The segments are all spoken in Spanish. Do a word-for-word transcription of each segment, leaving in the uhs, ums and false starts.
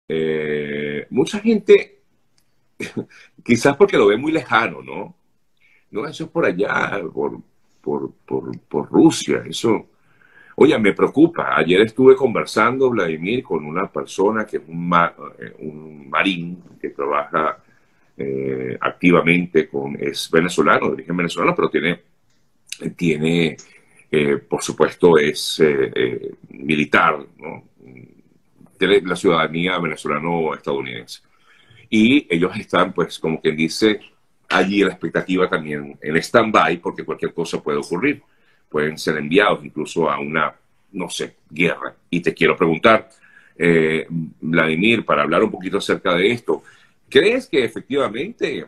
eh, mucha gente, quizás porque lo ve muy lejano, ¿no? No, eso es por allá, por, por, por, por Rusia, eso. Oye, me preocupa. Ayer estuve conversando, Vladimir, con una persona que es un, ma- eh, un marín que trabaja eh, activamente con, es venezolano, de origen venezolano, pero tiene, tiene eh, por supuesto, es eh, eh, militar, ¿no? Tiene la ciudadanía venezolano-estadounidense. Y ellos están, pues, como quien dice, allí la expectativa también en stand-by, porque cualquier cosa puede ocurrir. Pueden ser enviados incluso a una, no sé, guerra. Y te quiero preguntar, eh, Vladimir, para hablar un poquito acerca de esto, ¿crees que efectivamente,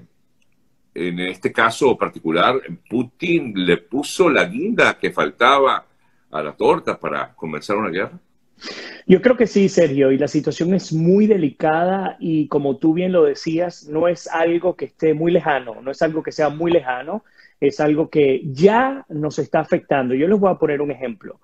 en este caso particular, Putin le puso la guinda que faltaba a la torta para comenzar una guerra? Yo creo que sí, Sergio, y la situación es muy delicada y como tú bien lo decías, no es algo que esté muy lejano, no es algo que sea muy lejano, es algo que ya nos está afectando. Yo les voy a poner un ejemplo.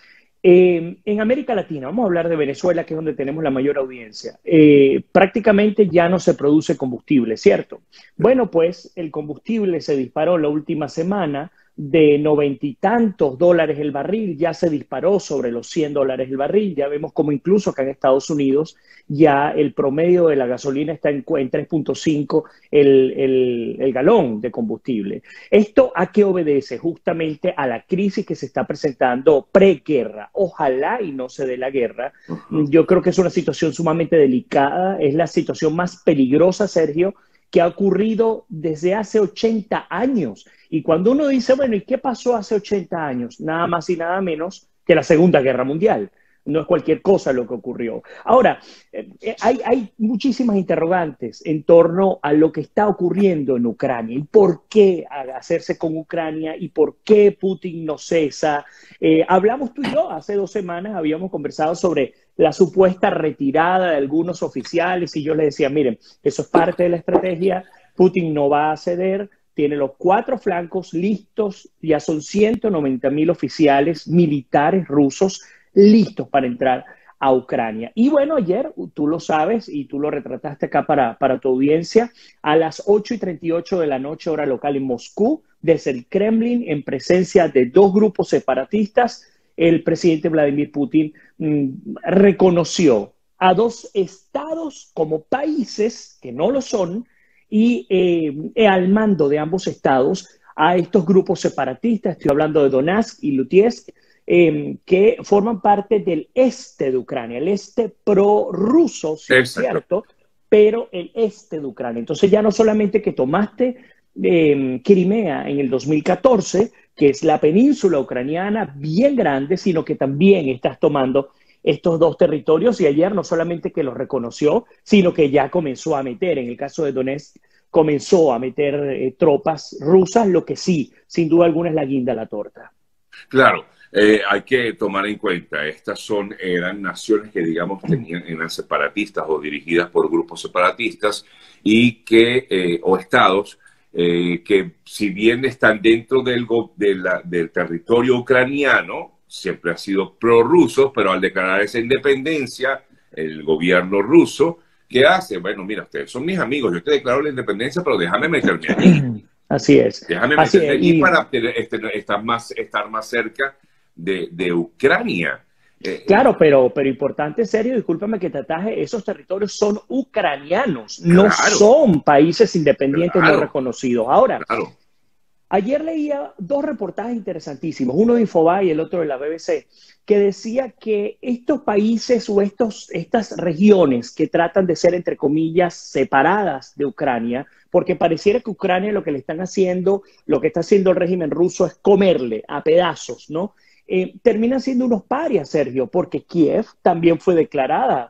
Eh, en América Latina, vamos a hablar de Venezuela, que es donde tenemos la mayor audiencia, eh, prácticamente ya no se produce combustible, ¿cierto? Bueno, pues el combustible se disparó la última semana de noventa y tantos dólares el barril, ya se disparó sobre los cien dólares el barril, ya vemos como incluso acá en Estados Unidos ya el promedio de la gasolina está en, en tres punto cinco el, el, el galón de combustible. ¿Esto a qué obedece? Justamente a la crisis que se está presentando preguerra. Ojalá y no se dé la guerra. Uh -huh. Yo creo que es una situación sumamente delicada, es la situación más peligrosa, Sergio, que ha ocurrido desde hace ochenta años. Y cuando uno dice, bueno, ¿y qué pasó hace ochenta años? Nada más y nada menos que la Segunda Guerra Mundial. No es cualquier cosa lo que ocurrió. Ahora, eh, hay, hay muchísimas interrogantes en torno a lo que está ocurriendo en Ucrania y por qué hacerse con Ucrania y por qué Putin no cesa. Eh, hablamos tú y yo hace dos semanas, habíamos conversado sobre la supuesta retirada de algunos oficiales y yo les decía, miren, eso es parte de la estrategia, Putin no va a ceder, tiene los cuatro flancos listos, ya son ciento noventa mil oficiales militares rusos listos para entrar a Ucrania. Y bueno, ayer, tú lo sabes y tú lo retrataste acá para, para tu audiencia, a las ocho y treinta y ocho de la noche, hora local en Moscú, desde el Kremlin, en presencia de dos grupos separatistas, el presidente Vladimir Putin mmm, reconoció a dos estados como países que no lo son y eh, al mando de ambos estados a estos grupos separatistas, estoy hablando de Donetsk y Luhansk, Eh, que forman parte del este de Ucrania, el este prorruso, sí es Exacto. cierto, pero el este de Ucrania. Entonces ya no solamente que tomaste eh, Crimea en el dos mil catorce, que es la península ucraniana bien grande, sino que también estás tomando estos dos territorios y ayer no solamente que los reconoció, sino que ya comenzó a meter, en el caso de Donetsk, comenzó a meter eh, tropas rusas, lo que sí, sin duda alguna es la guinda a la torta. Claro, eh, hay que tomar en cuenta, estas son, eran naciones que, digamos, tenían, eran separatistas o dirigidas por grupos separatistas y que, eh, o estados, eh, que si bien están dentro del, de la, del territorio ucraniano, siempre han sido prorrusos, pero al declarar esa independencia, el gobierno ruso, ¿qué hace? Bueno, mira, ustedes son mis amigos, yo te declaro la independencia, pero déjame meterme allí. Así es, Déjame así meterme es. allí Y para tener, este, estar, más, estar más cerca de, de Ucrania. Eh, claro, pero, pero importante, serio, discúlpame que te ataje, esos territorios son ucranianos, no claro, son países independientes no claro, reconocidos. Ahora, claro. ayer leía dos reportajes interesantísimos, uno de Infobae y el otro de la B B C, que decía que estos países o estos, estas regiones que tratan de ser, entre comillas, separadas de Ucrania, porque pareciera que Ucrania lo que le están haciendo, lo que está haciendo el régimen ruso es comerle a pedazos, ¿no? Eh, terminan siendo unos parias, Sergio, porque Kiev también fue declarada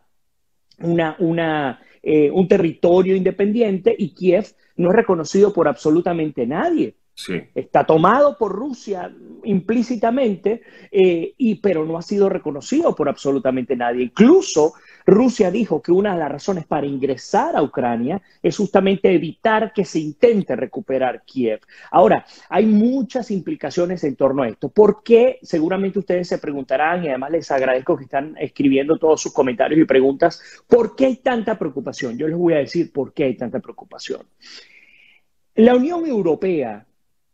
una, una, eh, un territorio independiente y Kiev no es reconocido por absolutamente nadie. Sí, Está tomado por Rusia implícitamente, eh, y, pero no ha sido reconocido por absolutamente nadie. Incluso Rusia dijo que una de las razones para ingresar a Ucrania es justamente evitar que se intente recuperar Kiev. Ahora, hay muchas implicaciones en torno a esto. ¿Por qué? Seguramente ustedes se preguntarán, y además les agradezco que están escribiendo todos sus comentarios y preguntas, ¿por qué hay tanta preocupación? Yo les voy a decir por qué hay tanta preocupación. La Unión Europea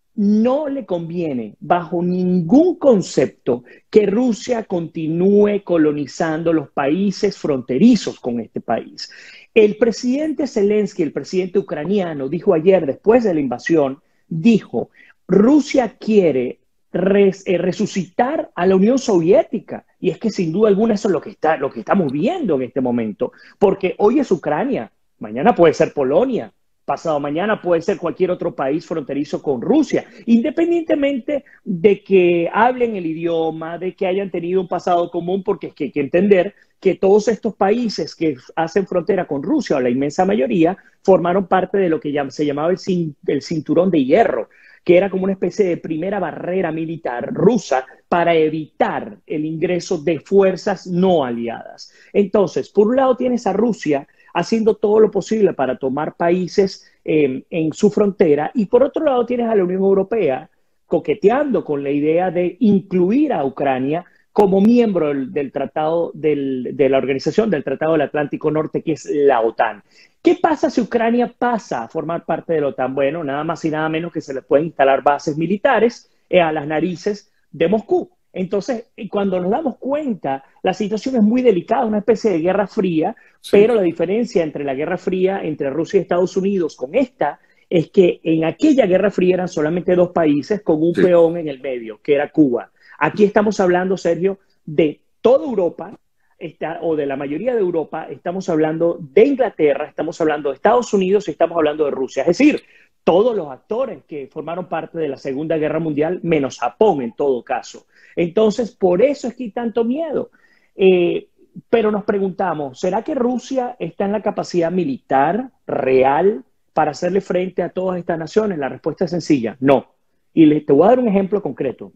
no le conviene bajo ningún concepto que Rusia continúe colonizando los países fronterizos con este país. El presidente Zelensky, el presidente ucraniano, dijo ayer, después de la invasión, dijo, Rusia quiere res, eh, resucitar a la Unión Soviética. Y es que sin duda alguna eso es lo que, está, lo que estamos viendo en este momento. Porque hoy es Ucrania, mañana puede ser Polonia, pasado mañana puede ser cualquier otro país fronterizo con Rusia, independientemente de que hablen el idioma, de que hayan tenido un pasado común, porque es que hay que entender que todos estos países que hacen frontera con Rusia, o la inmensa mayoría, formaron parte de lo que se llamaba el, cin el cinturón de hierro, que era como una especie de primera barrera militar rusa para evitar el ingreso de fuerzas no aliadas. Entonces, por un lado tienes a Rusia haciendo todo lo posible para tomar países eh, en su frontera, y por otro lado tienes a la Unión Europea coqueteando con la idea de incluir a Ucrania como miembro del, del tratado del, de la Organización del Tratado del Atlántico Norte, que es la OTAN. ¿Qué pasa si Ucrania pasa a formar parte de la OTAN? Bueno, nada más y nada menos que se le pueden instalar bases militares eh, a las narices de Moscú. Entonces, cuando nos damos cuenta, la situación es muy delicada, una especie de guerra fría, sí. Pero la diferencia entre la guerra fría entre Rusia y Estados Unidos con esta es que en aquella guerra fría eran solamente dos países con un sí. peón en el medio, que era Cuba. Aquí estamos hablando, Sergio, de toda Europa, está, o de la mayoría de Europa, estamos hablando de Inglaterra, estamos hablando de Estados Unidos y estamos hablando de Rusia. Es decir, todos los actores que formaron parte de la Segunda Guerra Mundial, menos Japón en todo caso. Entonces, por eso es que hay tanto miedo. Eh, pero nos preguntamos, ¿será que Rusia está en la capacidad militar real para hacerle frente a todas estas naciones? La respuesta es sencilla, no. Y le, te voy a dar un ejemplo concreto.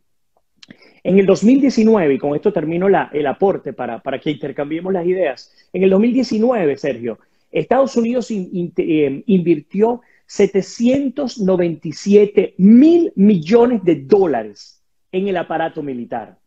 En el dos mil diecinueve, y con esto termino la, el aporte para, para que intercambiemos las ideas, en el dos mil diecinueve, Sergio, Estados Unidos in, in, eh, invirtió setecientos noventa y siete mil millones de dólares en el aparato militar.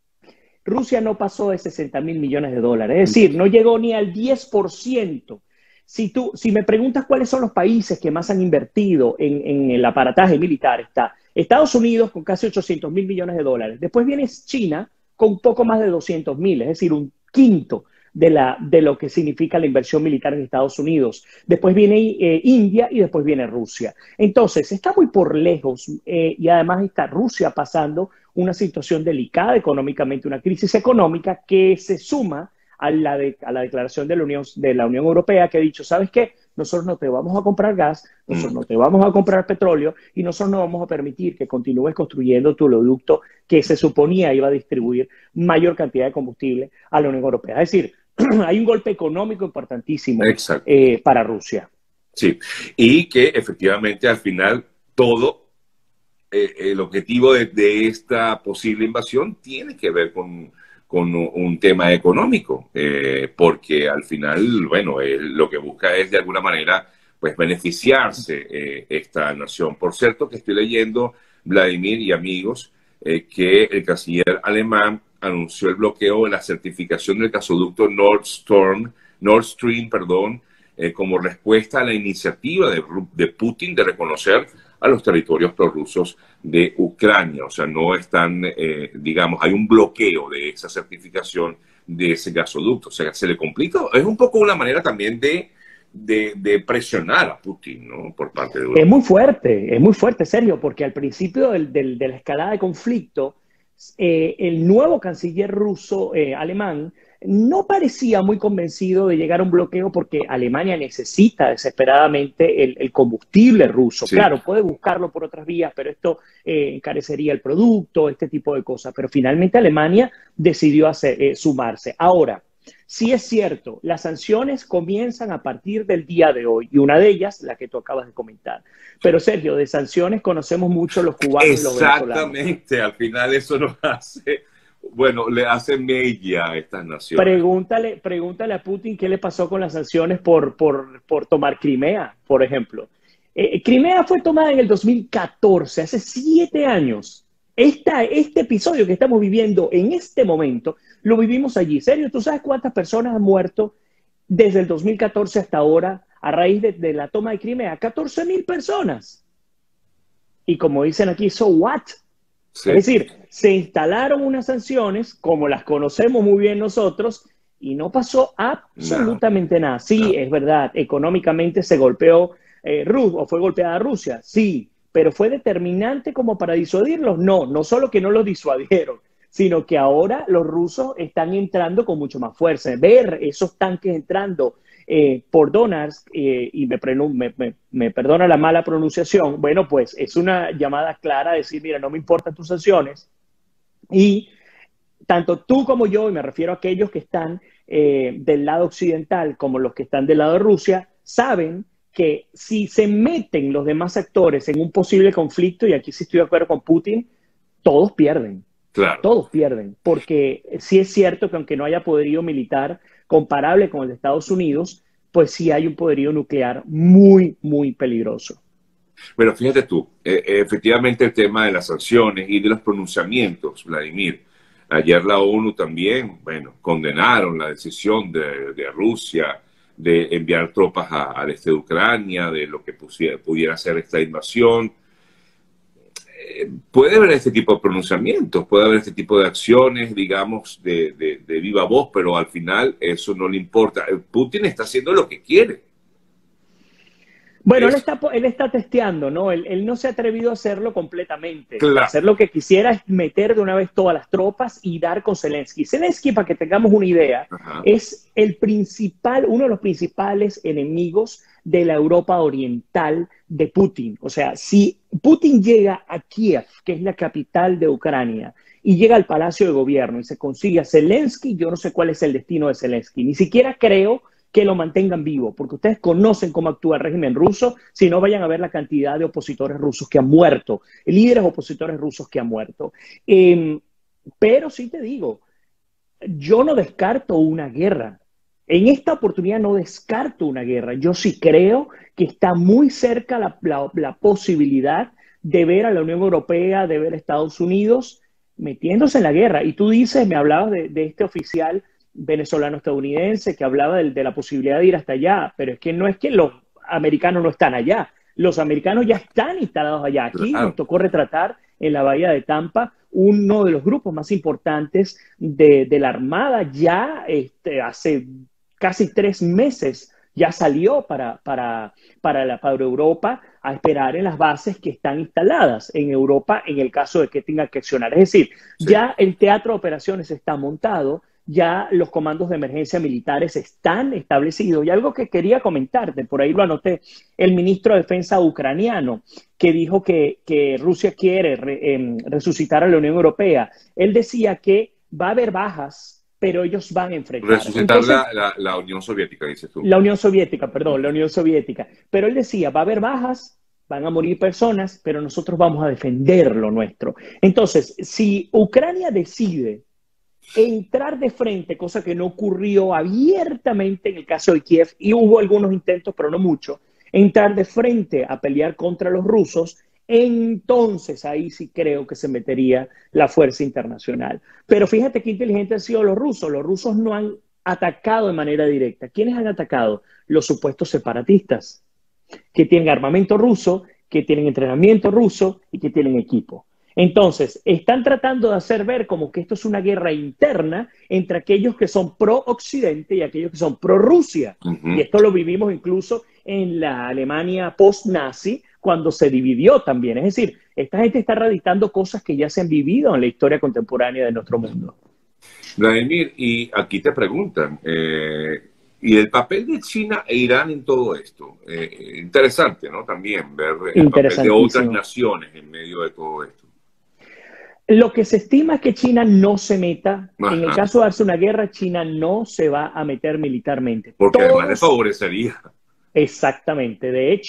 Rusia no pasó de sesenta mil millones de dólares, es decir, no llegó ni al diez por ciento. Si, tú, si me preguntas cuáles son los países que más han invertido en, en el aparataje militar, está Estados Unidos con casi ochocientos mil millones de dólares. Después viene China con un poco más de doscientos mil, es decir, un quinto de, la, de lo que significa la inversión militar en Estados Unidos. Después viene eh, India y después viene Rusia. Entonces, está muy por lejos eh, y además está Rusia pasando una situación delicada económicamente, una crisis económica que se suma a la, de, a la declaración de la, Unión, de la Unión Europea, que ha dicho, ¿sabes qué? Nosotros no te vamos a comprar gas, nosotros no te vamos a comprar petróleo y nosotros no vamos a permitir que continúes construyendo tu oleoducto que se suponía iba a distribuir mayor cantidad de combustible a la Unión Europea. Es decir, hay un golpe económico importantísimo eh, para Rusia. Sí, y que efectivamente al final todo eh, el objetivo de, de esta posible invasión tiene que ver con con un tema económico, eh, porque al final, bueno, eh, lo que busca es de alguna manera, pues, beneficiarse eh, esta nación. Por cierto, que estoy leyendo, Vladimir y amigos, eh, que el canciller alemán anunció el bloqueo de la certificación del gasoducto Nord Stream, Nord Stream, perdón, eh, como respuesta a la iniciativa de, de Putin de reconocer a los territorios prorrusos de Ucrania. O sea, no están, eh, digamos, hay un bloqueo de esa certificación de ese gasoducto. O sea, se le complica. Es un poco una manera también de, de, de presionar a Putin, ¿no? Por parte de Europa. Es muy fuerte, es muy fuerte, Sergio, porque al principio del, del, de la escalada de conflicto, eh, el nuevo canciller ruso, eh, alemán, no parecía muy convencido de llegar a un bloqueo porque Alemania necesita desesperadamente el, el combustible ruso. Sí. Claro, puede buscarlo por otras vías, pero esto eh, encarecería el producto, este tipo de cosas. Pero finalmente Alemania decidió hacer, eh, sumarse. Ahora, sí es cierto, las sanciones comienzan a partir del día de hoy, y una de ellas, la que tú acabas de comentar. Pero Sergio, de sanciones conocemos mucho los cubanos y los venezolanos. Exactamente, al final eso nos hace bueno, le hacen mella a estas naciones. Pregúntale, pregúntale a Putin qué le pasó con las sanciones por, por, por tomar Crimea, por ejemplo. Eh, Crimea fue tomada en el dos mil catorce, hace siete años. Esta, este episodio que estamos viviendo en este momento, lo vivimos allí. Sergio, ¿tú sabes cuántas personas han muerto desde el dos mil catorce hasta ahora a raíz de, de la toma de Crimea? catorce mil personas. Y como dicen aquí, so what? Sí. Es decir, se instalaron unas sanciones, como las conocemos muy bien nosotros, y no pasó absolutamente no. nada. Sí, no. Es verdad, económicamente se golpeó eh, Rusia, o fue golpeada Rusia, sí, pero ¿fue determinante como para disuadirlos? No, no solo que no los disuadieron, sino que ahora los rusos están entrando con mucho más fuerza. Ver esos tanques entrando eh, por Donetsk, eh, y me, me, me, me perdona la mala pronunciación, bueno, pues es una llamada clara a decir, mira, no me importan tus sanciones, y tanto tú como yo, y me refiero a aquellos que están eh, del lado occidental como los que están del lado de Rusia, saben que si se meten los demás actores en un posible conflicto, y aquí sí estoy de acuerdo con Putin, todos pierden. Claro. Todos pierden, porque sí es cierto que aunque no haya poderío militar comparable con el de Estados Unidos, pues sí hay un poderío nuclear muy, muy peligroso. Bueno, fíjate tú, eh, efectivamente el tema de las sanciones y de los pronunciamientos, Vladimir, ayer la ONU también, bueno, condenaron la decisión de, de Rusia de enviar tropas a, al este de Ucrania, de lo que pusiera, pudiera ser esta invasión. Puede haber este tipo de pronunciamientos, puede haber este tipo de acciones, digamos, de, de, de viva voz, pero al final eso no le importa. Putin está haciendo lo que quiere. Bueno, él está, él está testeando, ¿no? Él, él no se ha atrevido a hacerlo completamente. Claro. Hacer lo que quisiera es meter de una vez todas las tropas y dar con Zelensky. Zelensky, para que tengamos una idea, Ajá. es el principal, uno de los principales enemigos de la Europa oriental de Putin. O sea, si Putin llega a Kiev, que es la capital de Ucrania, y llega al Palacio de Gobierno y se consigue a Zelensky, yo no sé cuál es el destino de Zelensky. Ni siquiera creo que lo mantengan vivo, porque ustedes conocen cómo actúa el régimen ruso, si no vayan a ver la cantidad de opositores rusos que han muerto, líderes opositores rusos que han muerto. Eh, pero sí te digo, yo no descarto una guerra. En esta oportunidad no descarto una guerra. Yo sí creo que está muy cerca la, la, la posibilidad de ver a la Unión Europea, de ver a Estados Unidos metiéndose en la guerra. Y tú dices, me hablabas de, de este oficial venezolano-estadounidense que hablaba de, de la posibilidad de ir hasta allá, pero es que no es que los americanos no están allá, los americanos ya están instalados allá. Aquí claro. nos tocó retratar en la bahía de Tampa uno de los grupos más importantes de, de la Armada, ya este, hace casi tres meses ya salió para, para, para, la, para Europa a esperar en las bases que están instaladas en Europa en el caso de que tenga que accionar. Es decir, sí. ya el teatro de operaciones está montado, ya los comandos de emergencia militares están establecidos. Y algo que quería comentarte, por ahí lo anoté, el ministro de Defensa ucraniano, que dijo que, que Rusia quiere re, eh, resucitar a la Unión Europea. Él decía que va a haber bajas, pero ellos van a enfrentar. Resucitar Entonces, la, la, la Unión Soviética, dices tú. La Unión Soviética, perdón, la Unión Soviética. Pero él decía, va a haber bajas, van a morir personas, pero nosotros vamos a defender lo nuestro. Entonces, si Ucrania decide entrar de frente, cosa que no ocurrió abiertamente en el caso de Kiev, y hubo algunos intentos, pero no mucho, entrar de frente a pelear contra los rusos, entonces ahí sí creo que se metería la fuerza internacional. Pero fíjate qué inteligentes han sido los rusos. Los rusos no han atacado de manera directa. ¿Quiénes han atacado? Los supuestos separatistas, que tienen armamento ruso, que tienen entrenamiento ruso y que tienen equipo. Entonces, están tratando de hacer ver como que esto es una guerra interna entre aquellos que son pro-Occidente y aquellos que son pro-Rusia. Uh-huh. Y esto lo vivimos incluso en la Alemania post-nazi, cuando se dividió también. Es decir, esta gente está radicando cosas que ya se han vivido en la historia contemporánea de nuestro mundo. Vladimir, y aquí te preguntan, eh, ¿y el papel de China e Irán en todo esto? Eh, interesante, ¿no? También ver el papel de otras naciones en medio de todo esto. Lo que se estima es que China no se meta. Ajá. En el caso de darse una guerra, China no se va a meter militarmente. Porque Todos... además le favorecería. Exactamente. De hecho,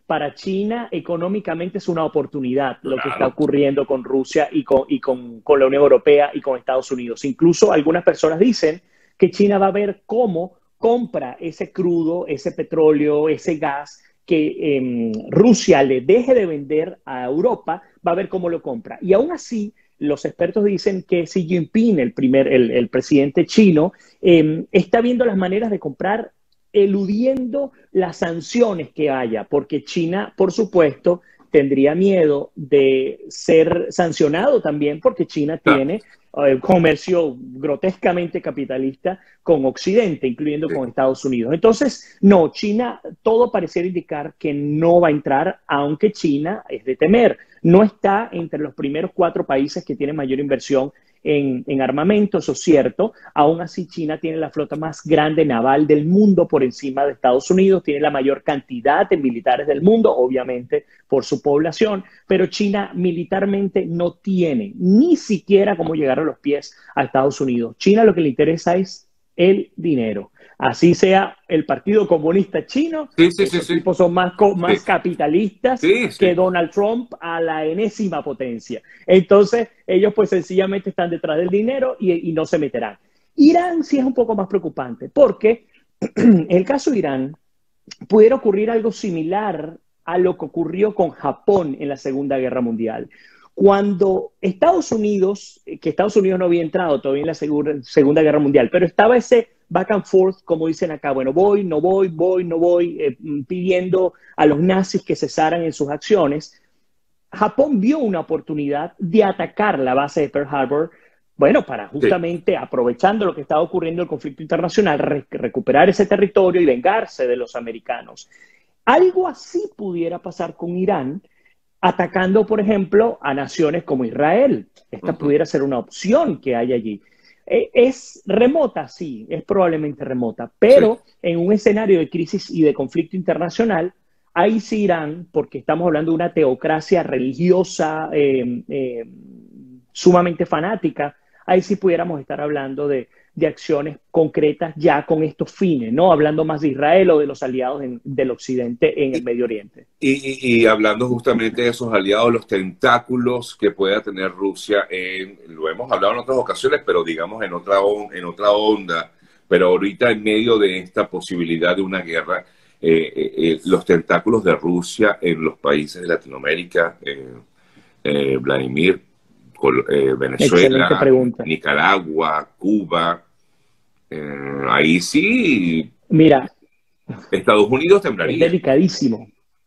para China económicamente es una oportunidad lo Claro. que está ocurriendo con Rusia y, con, y con, con la Unión Europea y con Estados Unidos. Incluso algunas personas dicen que China va a ver cómo compra ese crudo, ese petróleo, ese gas que eh, Rusia le deje de vender a Europa, va a ver cómo lo compra. Y aún así, los expertos dicen que Xi Jinping, el, primer, el, el presidente chino, eh, está viendo las maneras de comprar eludiendo las sanciones que haya, porque China, por supuesto, tendría miedo de ser sancionado también, porque China tiene eh, comercio grotescamente capitalista con Occidente, incluyendo Sí. con Estados Unidos. Entonces, no, China, todo pareciera indicar que no va a entrar, aunque China es de temer. No está entre los primeros cuatro países que tienen mayor inversión en, en armamento, eso es cierto. Aún así, China tiene la flota más grande naval del mundo por encima de Estados Unidos, tiene la mayor cantidad de militares del mundo, obviamente por su población, pero China militarmente no tiene ni siquiera cómo llegar a los pies a Estados Unidos. China lo que le interesa es el dinero. Así sea el Partido Comunista Chino, Sí, sí, sí, esos sí. tipos son más, más Sí. capitalistas Sí, sí. que Donald Trump a la enésima potencia. Entonces, ellos pues sencillamente están detrás del dinero y, y no se meterán. Irán sí es un poco más preocupante, porque en el caso de Irán pudiera ocurrir algo similar a lo que ocurrió con Japón en la Segunda Guerra Mundial. Cuando Estados Unidos, que Estados Unidos no había entrado todavía en la Segunda, Segunda Guerra Mundial, pero estaba ese back and forth, como dicen acá, bueno, voy, no voy, voy, no voy, eh, pidiendo a los nazis que cesaran en sus acciones. Japón vio una oportunidad de atacar la base de Pearl Harbor, bueno, para justamente, sí, aprovechando lo que estaba ocurriendo en el conflicto internacional, re recuperar ese territorio y vengarse de los americanos. Algo así pudiera pasar con Irán, atacando, por ejemplo, a naciones como Israel. Esta uh-huh. pudiera ser una opción que hay allí. Eh, es remota, sí, es probablemente remota, pero sí, en un escenario de crisis y de conflicto internacional, ahí sí Irán, porque estamos hablando de una teocracia religiosa eh, eh, sumamente fanática, ahí sí pudiéramos estar hablando de, de acciones concretas ya con estos fines, ¿no? Hablando más de Israel o de los aliados en, del Occidente en el Medio Oriente. Y, y, y hablando justamente de esos aliados, los tentáculos que pueda tener Rusia, en, lo hemos hablado en otras ocasiones, pero digamos en otra, on, en otra onda, pero ahorita en medio de esta posibilidad de una guerra, eh, eh, los tentáculos de Rusia en los países de Latinoamérica, eh, eh, Vladimir, eh, Venezuela, Nicaragua, Cuba, eh, ahí sí. Mira, Estados Unidos temblaría. Es delicadísimo.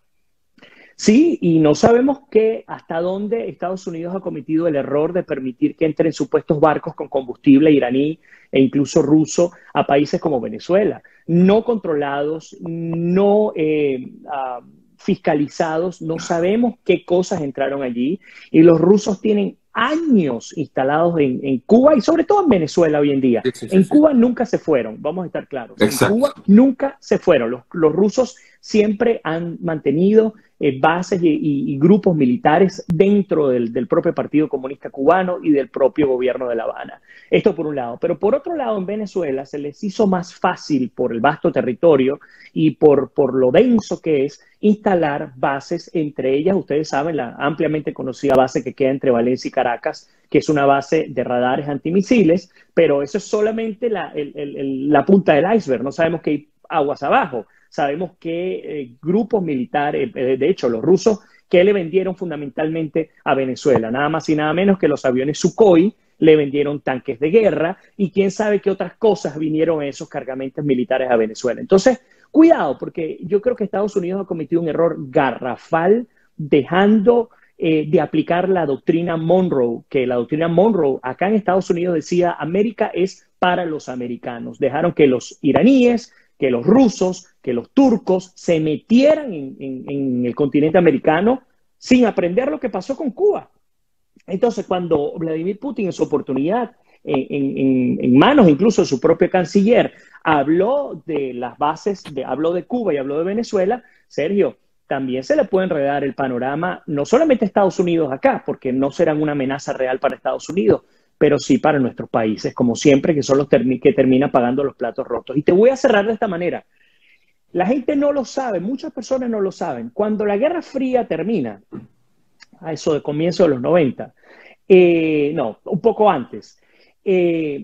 Sí, y no sabemos qué, hasta dónde Estados Unidos ha cometido el error de permitir que entren supuestos barcos con combustible iraní e incluso ruso a países como Venezuela, no controlados, no eh, uh, fiscalizados, no sabemos qué cosas entraron allí, y los rusos tienen años instalados en, en Cuba y sobre todo en Venezuela hoy en día. Sí, sí, sí, en Cuba sí. nunca se fueron, vamos a estar claros. Exacto. En Cuba nunca se fueron. Los, los rusos siempre han mantenido eh, bases y, y, y grupos militares dentro del, del propio Partido Comunista Cubano y del propio gobierno de La Habana. Esto por un lado. Pero por otro lado, en Venezuela se les hizo más fácil por el vasto territorio y por, por lo denso que es instalar bases, entre ellas, ustedes saben, la ampliamente conocida base que queda entre Valencia y Caracas, que es una base de radares antimisiles, pero eso es solamente la, el, el, la punta del iceberg, no sabemos qué hay aguas abajo, sabemos que eh, grupos militares, eh, de hecho los rusos, que le vendieron fundamentalmente a Venezuela, nada más y nada menos que los aviones Sukhoi, le vendieron tanques de guerra y quién sabe qué otras cosas vinieron esos cargamentos militares a Venezuela. Entonces, cuidado, porque yo creo que Estados Unidos ha cometido un error garrafal dejando eh, de aplicar la doctrina Monroe, que la doctrina Monroe acá en Estados Unidos decía América es para los americanos. Dejaron que los iraníes, que los rusos, que los turcos se metieran en, en, en el continente americano sin aprender lo que pasó con Cuba. Entonces, cuando Vladimir Putin en su oportunidad, en, en, en manos incluso de su propio canciller, habló de las bases, de, habló de Cuba y habló de Venezuela, Sergio, también se le puede enredar el panorama, no solamente a Estados Unidos acá, porque no serán una amenaza real para Estados Unidos, pero sí para nuestros países, como siempre, que son los termi que terminan pagando los platos rotos. Y te voy a cerrar de esta manera. La gente no lo sabe, muchas personas no lo saben. Cuando la Guerra Fría termina, a eso de comienzo de los noventa, eh, no, un poco antes, eh,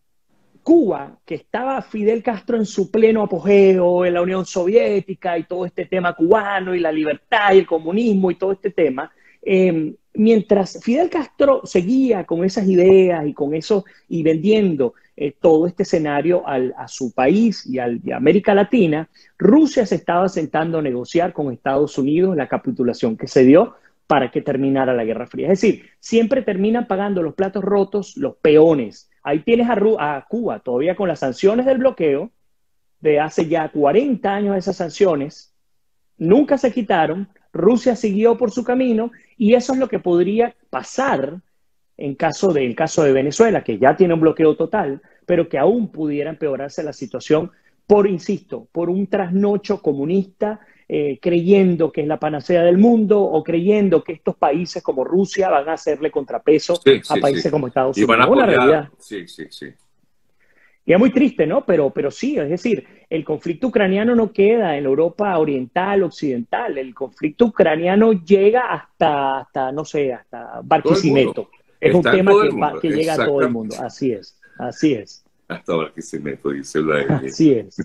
Cuba, que estaba Fidel Castro en su pleno apogeo, en la Unión Soviética y todo este tema cubano y la libertad y el comunismo y todo este tema, eh, mientras Fidel Castro seguía con esas ideas y con eso y vendiendo eh, todo este escenario al, a su país y, al, y a América Latina, Rusia se estaba sentando a negociar con Estados Unidos la capitulación que se dio para que terminara la Guerra Fría. Es decir, siempre terminan pagando los platos rotos los peones. Ahí tienes a, Ru a Cuba todavía con las sanciones del bloqueo de hace ya cuarenta años. Esas sanciones nunca se quitaron, Rusia siguió por su camino y eso es lo que podría pasar en caso de, en caso de Venezuela, que ya tiene un bloqueo total, pero que aún pudiera empeorarse la situación por, insisto, por un trasnocho comunista, eh, creyendo que es la panacea del mundo o creyendo que estos países como Rusia van a hacerle contrapeso Sí, a sí, países sí. como Estados Y van a Unidos. Una apoyar. realidad. Sí, sí, sí. Y es muy triste, ¿no? Pero, pero sí, es decir, el conflicto ucraniano no queda en Europa oriental, occidental. El conflicto ucraniano llega hasta, hasta no sé, hasta Todo el mundo. Barquisimeto. Es un Está en tema todo que, el va, mundo. que llega a todo el mundo. Exactamente. Así es, así es, Hasta ahora que se meto, dice la L. así es.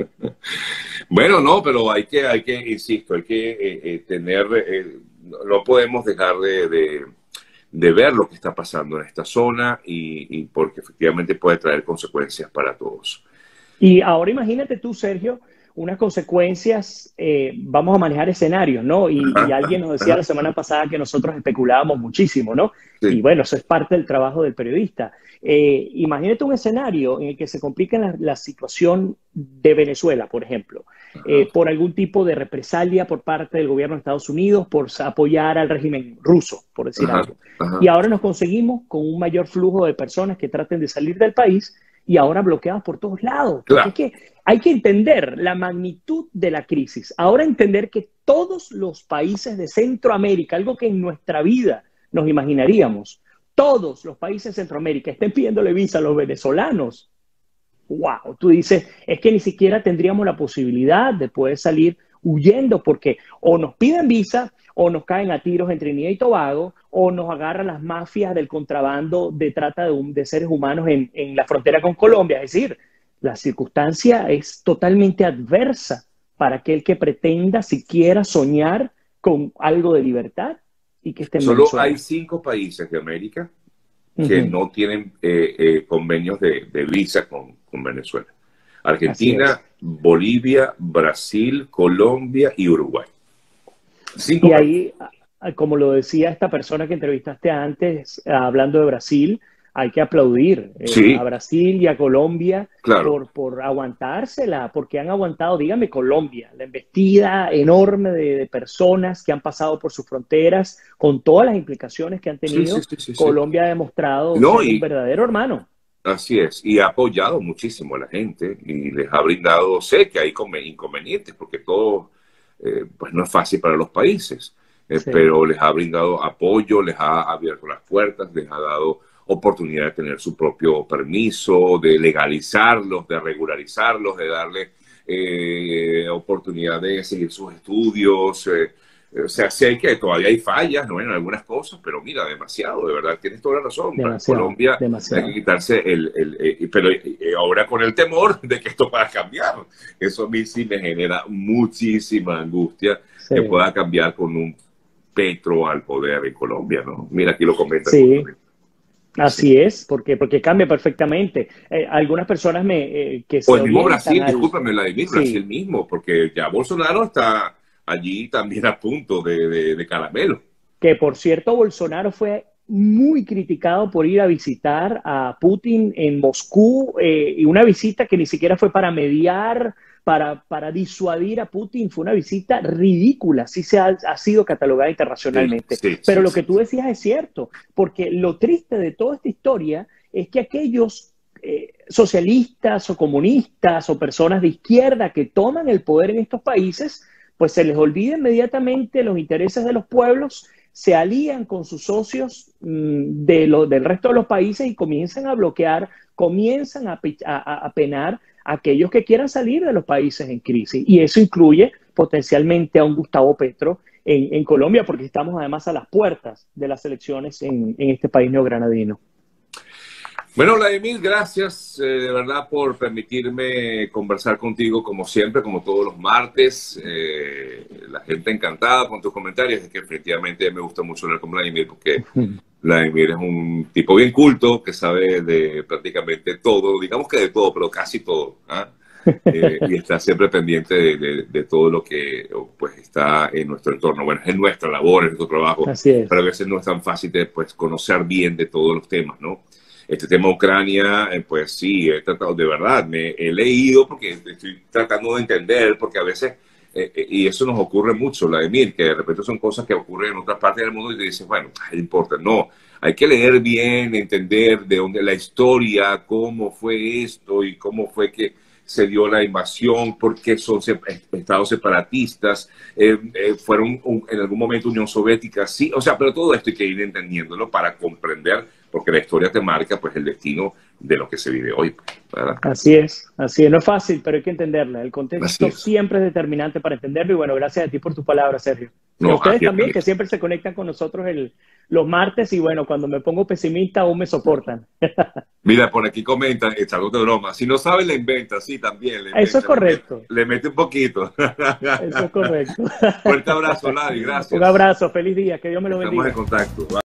Bueno, no, pero hay que, hay que, insisto, hay que eh, eh, tener, eh, no no podemos dejar de, de, de ver lo que está pasando en esta zona y, y porque efectivamente puede traer consecuencias para todos. Y ahora imagínate tú, Sergio, unas consecuencias, eh, vamos a manejar escenarios, ¿no? Y, y Ajá, alguien nos decía ajá, la semana pasada que nosotros especulábamos muchísimo, ¿no? Y sí, bueno, eso es parte del trabajo del periodista. Eh, imagínate un escenario en el que se complica la, la situación de Venezuela, por ejemplo, ajá, eh, por algún tipo de represalia por parte del gobierno de Estados Unidos por apoyar al régimen ruso, por decir ajá, algo. Y ajá. ahora nos conseguimos con un mayor flujo de personas que traten de salir del país y ahora bloqueados por todos lados, porque es Claro, que hay que entender la magnitud de la crisis. Ahora entender que todos los países de Centroamérica, algo que en nuestra vida nos imaginaríamos, todos los países de Centroamérica estén pidiéndole visa a los venezolanos. Wow, tú dices, es que ni siquiera tendríamos la posibilidad de poder salir huyendo porque o nos piden visa o nos caen a tiros en Trinidad y Tobago o nos agarran las mafias del contrabando de trata de, de seres humanos en, en la frontera con Colombia. Es decir, la circunstancia es totalmente adversa para aquel que pretenda siquiera soñar con algo de libertad y que esté en solo hay Venezuela. cinco países de América Uh que -huh. no tienen eh, eh, convenios de, de visa con, con Venezuela. Así Argentina, es. Bolivia, Brasil, Colombia y Uruguay. Cinco Y países. ahí, como lo decía esta persona que entrevistaste antes, hablando de Brasil, hay que aplaudir eh, a Sí, Brasil y a Colombia claro. por, por aguantársela, porque han aguantado, dígame, Colombia, la embestida enorme de, de personas que han pasado por sus fronteras, con todas las implicaciones que han Sí, sí, tenido. sí, sí, sí. Colombia ha demostrado No, ser un y verdadero hermano. así es. Y ha apoyado muchísimo a la gente y les ha brindado, sé que hay inconvenientes porque todo eh, pues no es fácil para los países, eh, Sí. pero les ha brindado apoyo, les ha abierto las puertas, les ha dado oportunidad de tener su propio permiso, de legalizarlos, de regularizarlos, de darle eh, oportunidad de seguir sus estudios. Eh, o sea, sé que todavía hay fallas, ¿no? En algunas cosas, pero mira, demasiado, de verdad, tienes toda la razón. Demasiado, Colombia hay que demasiado. quitarse el, el, el pero eh, ahora con el temor de que esto pueda cambiar. Eso a mí sí me genera muchísima angustia que Sí. pueda cambiar con un Petro al poder en Colombia, ¿no? Mira, aquí lo comentan Sí. justamente. Sí. Así es, porque, porque cambia perfectamente. Eh, algunas personas me, eh, que O se el mismo orientan Brasil, al... discúlpame, Vladimir, Brasil Sí, mismo, porque ya Bolsonaro está allí también a punto de, de, de caramelo. que por cierto Bolsonaro fue muy criticado por ir a visitar a Putin en Moscú, eh, y una visita que ni siquiera fue para mediar, para, para disuadir a Putin, fue una visita ridícula, así se ha, ha sido catalogada Sí, internacionalmente. sí, Pero sí, lo que sí. tú decías es cierto, porque lo triste de toda esta historia es que aquellos eh, socialistas o comunistas o personas de izquierda que toman el poder en estos países, pues se les olvida inmediatamente los intereses de los pueblos, se alían con sus socios de lo, del resto de los países y comienzan a bloquear, comienzan a, a, a penar aquellos que quieran salir de los países en crisis. Y eso incluye potencialmente a un Gustavo Petro en, en Colombia, porque estamos además a las puertas de las elecciones en, en este país neogranadino. Bueno, Vladimir, gracias eh, de verdad por permitirme conversar contigo como siempre, como todos los martes. Eh, la gente encantada con tus comentarios. Es que efectivamente me gusta mucho hablar con Vladimir porque Vladimir es un tipo bien culto que sabe de prácticamente todo, digamos que de todo, pero casi todo. ¿Ah? Eh, y está siempre pendiente de, de, de todo lo que pues está en nuestro entorno. Bueno, es nuestra labor, es nuestro trabajo, Así es. pero a veces no es tan fácil de pues, conocer bien de todos los temas, ¿no? Este tema Ucrania, eh, pues sí, he tratado, de verdad, me he leído porque estoy tratando de entender, porque a veces, eh, eh, y eso nos ocurre mucho, Vladimir, que de repente son cosas que ocurren en otras partes del mundo y te dices, bueno, no importa, no, hay que leer bien, entender de dónde la historia, cómo fue esto y cómo fue que se dio la invasión, por qué son estados separatistas, eh, eh, fueron un, en algún momento Unión Soviética, sí, o sea, pero todo esto hay que ir entendiéndolo para comprender, porque la historia te marca pues el destino de lo que se vive hoy, ¿verdad? Así es, así es, no es fácil, pero hay que entenderla, el contexto es. siempre es determinante para entenderlo y bueno, gracias a ti por tus palabras, Sergio. No, y a ustedes también, también, que siempre se conectan con nosotros el, los martes y bueno, cuando me pongo pesimista aún me soportan. Mira, por aquí comentan, echando de broma, si no saben la inventa, sí, también. Le Eso inventa, es correcto. Le, le mete un poquito. Eso es correcto. Fuerte abrazo, Lari, gracias. Un abrazo, feliz día, que Dios me lo bendiga. Estamos en contacto.